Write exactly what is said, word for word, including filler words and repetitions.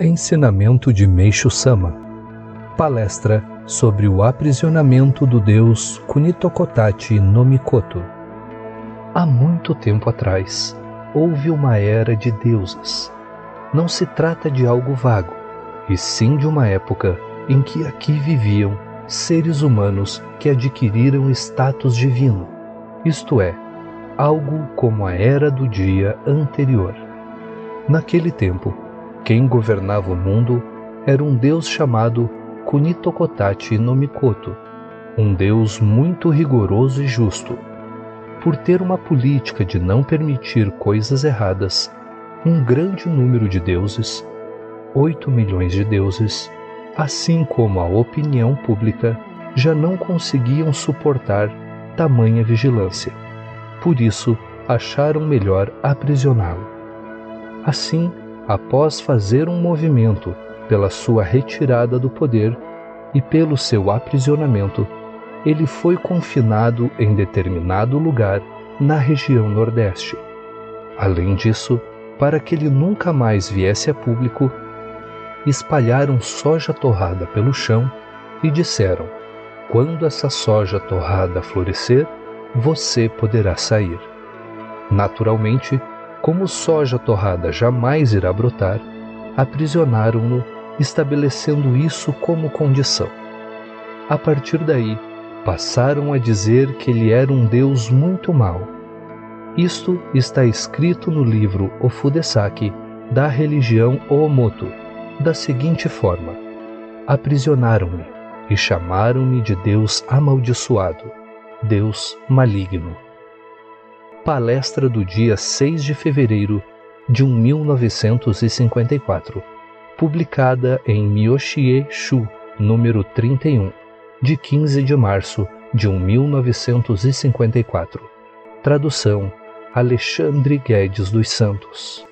Ensinamento de Meishu Sama. Palestra sobre o aprisionamento do deus Kunitokotachi no Mikoto. Há muito tempo atrás, houve uma era de deuses. Não se trata de algo vago, e sim de uma época em que aqui viviam seres humanos que adquiriram status divino, isto é, algo como a era do dia anterior. Naquele tempo, quem governava o mundo era um deus chamado Kunitokotachi no Mikoto, um deus muito rigoroso e justo. Por ter uma política de não permitir coisas erradas, um grande número de deuses, oito milhões de deuses, assim como a opinião pública, já não conseguiam suportar tamanha vigilância. Por isso, acharam melhor aprisioná-lo. Assim, após fazer um movimento pela sua retirada do poder e pelo seu aprisionamento, ele foi confinado em determinado lugar na região Nordeste. Além disso, para que ele nunca mais viesse a público, espalharam soja torrada pelo chão e disseram: quando essa soja torrada florescer, você poderá sair. Naturalmente, como soja torrada jamais irá brotar, aprisionaram-no, estabelecendo isso como condição. A partir daí, passaram a dizer que ele era um deus muito mau. Isto está escrito no livro Ofudesaki da religião Oomoto, da seguinte forma: aprisionaram-me e chamaram-me de Deus amaldiçoado, Deus maligno. Palestra do dia seis de fevereiro de mil novecentos e cinquenta e quatro, publicada em Myoshie Shu, número trinta e um, de quinze de março de mil novecentos e cinquenta e quatro. Tradução: Alexandre Guedes dos Santos.